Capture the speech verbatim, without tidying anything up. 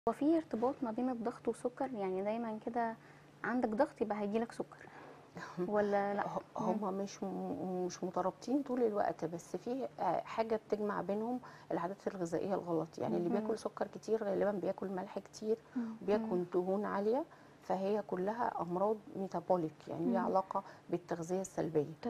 هو في ارتباط ما بين الضغط والسكر؟ يعني دايما كده عندك ضغط يبقى هيجيلك سكر ولا لا؟ ه- مم. هما مش م- مش مترابطين طول الوقت، بس في آه، حاجة بتجمع بينهم: العادات الغذائية الغلط. يعني اللي مهم. بياكل سكر كتير غالبا بياكل ملح كتير، مم. وبياكل دهون عالية. فهي كلها أمراض ميتابوليك، يعني ليها مم. علاقة بالتغذية السلبية.